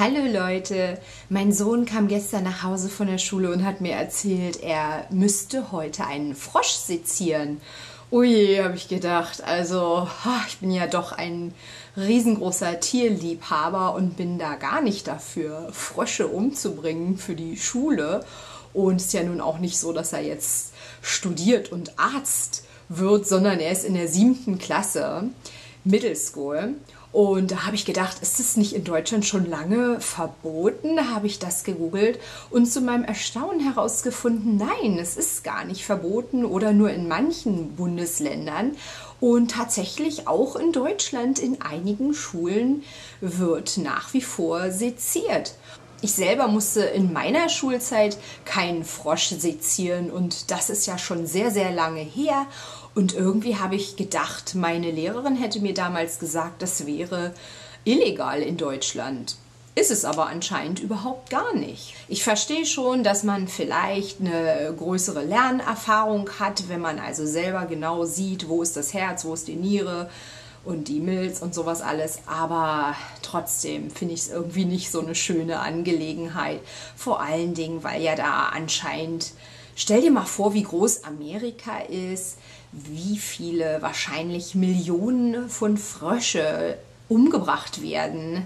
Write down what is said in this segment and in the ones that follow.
Hallo Leute, mein Sohn kam gestern nach Hause von der Schule und hat mir erzählt, er müsste heute einen Frosch sezieren. Ui, habe ich gedacht, also ich bin ja doch ein riesengroßer Tierliebhaber und bin da gar nicht dafür, Frösche umzubringen für die Schule. Und es ist ja nun auch nicht so, dass er jetzt studiert und Arzt wird, sondern er ist in der 7. Klasse, Middle School. Und da habe ich gedacht, ist das nicht in Deutschland schon lange verboten? Da habe ich das gegoogelt und zu meinem Erstaunen herausgefunden, nein, es ist gar nicht verboten oder nur in manchen Bundesländern. Und tatsächlich auch in Deutschland in einigen Schulen wird nach wie vor seziert. Ich selber musste in meiner Schulzeit keinen Frosch sezieren und das ist ja schon sehr, sehr lange her. Und irgendwie habe ich gedacht, meine Lehrerin hätte mir damals gesagt, das wäre illegal in Deutschland. Ist es aber anscheinend überhaupt gar nicht. Ich verstehe schon, dass man vielleicht eine größere Lernerfahrung hat, wenn man also selber genau sieht, wo ist das Herz, wo ist die Niere und die Milz und sowas alles. Aber trotzdem finde ich es irgendwie nicht so eine schöne Angelegenheit. Vor allen Dingen, weil ja da anscheinend, stell dir mal vor, wie groß Amerika ist, wie viele, wahrscheinlich Millionen von Frösche umgebracht werden,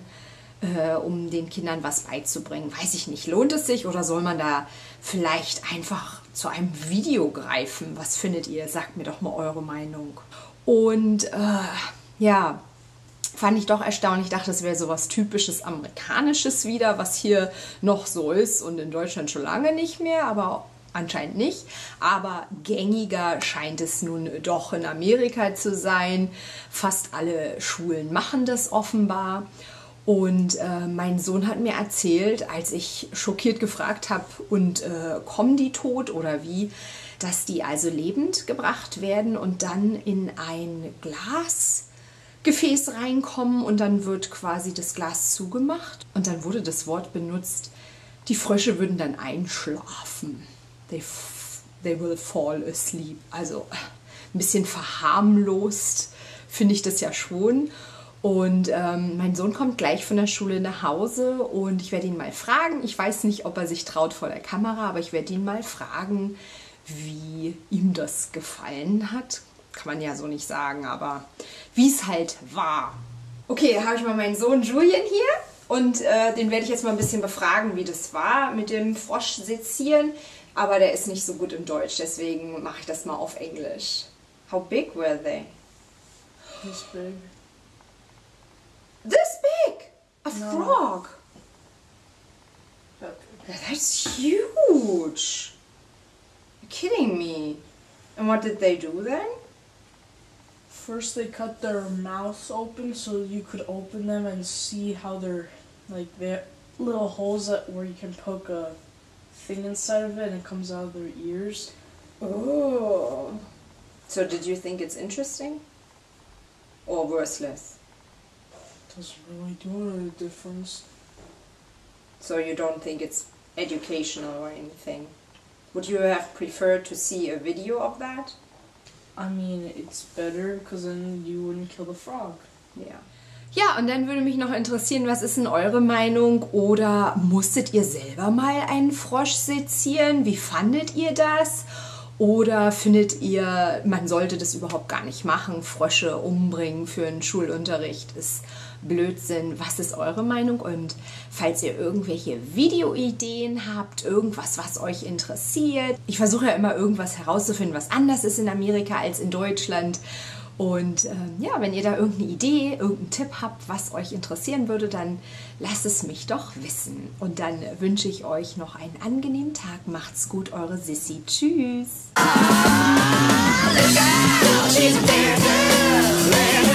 um den Kindern was beizubringen. Weiß ich nicht, lohnt es sich oder soll man da vielleicht einfach zu einem Video greifen? Was findet ihr? Sagt mir doch mal eure Meinung. Und ja, fand ich doch erstaunlich. Ich dachte, das wäre sowas typisches Amerikanisches wieder, was hier noch so ist und in Deutschland schon lange nicht mehr, aber anscheinend nicht. Aber gängiger scheint es nun doch in Amerika zu sein. Fast alle Schulen machen das offenbar. Und mein Sohn hat mir erzählt, als ich schockiert gefragt habe, und kommen die tot oder wie, dass die also lebend gebracht werden und dann in ein Glasgefäß reinkommen und dann wird quasi das Glas zugemacht. Und dann wurde das Wort benutzt, die Frösche würden dann einschlafen. They will fall asleep. Also ein bisschen verharmlost finde ich das ja schon. Und mein Sohn kommt gleich von der Schule nach Hause und ich werde ihn mal fragen. Ich weiß nicht, ob er sich traut vor der Kamera, aber ich werde ihn mal fragen, wie ihm das gefallen hat. Kann man ja so nicht sagen, aber wie es halt war. Okay, habe ich mal meinen Sohn Julian hier und den werde ich jetzt mal ein bisschen befragen, wie das war mit dem Frosch sezieren. Aber der ist nicht so gut im Deutsch, deswegen mache ich das mal auf Englisch. How big were they? This big. This big? A frog? That's huge. You're kidding me. And what did they do then? First they cut their mouths open so you could open them and see how they're little holes where you can poke a thing inside of it and it comes out of their ears. Oh. So did you think it's interesting? Or worthless? Doesn't really do any difference. So you don't think it's educational or anything? Would you have preferred to see a video of that? I mean, it's better because then you wouldn't kill the frog. Yeah. Ja, und dann würde mich noch interessieren, was ist denn eure Meinung? Oder musstet ihr selber mal einen Frosch sezieren? Wie fandet ihr das? Oder findet ihr, man sollte das überhaupt gar nicht machen? Frösche umbringen für einen Schulunterricht ist Blödsinn. Was ist eure Meinung? Und falls ihr irgendwelche Videoideen habt, irgendwas, was euch interessiert. Ich versuche ja immer irgendwas herauszufinden, was anders ist in Amerika als in Deutschland. Und ja, wenn ihr da irgendeine Idee, irgendeinen Tipp habt, was euch interessieren würde, dann lasst es mich doch wissen. Und dann wünsche ich euch noch einen angenehmen Tag. Macht's gut, eure Sissi. Tschüss.